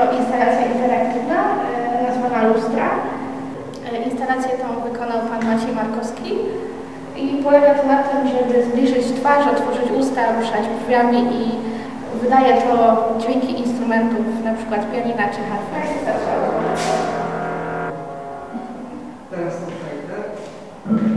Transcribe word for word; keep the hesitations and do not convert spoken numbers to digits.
instalacja interaktywna nazwana Lustra. Instalację tą wykonał pan Maciej Markowski i polega to na tym, żeby zbliżyć twarz, otworzyć usta, ruszać brwiami i wydaje to dźwięki instrumentów, na przykład pianina czy harfy. Teraz to przejdę.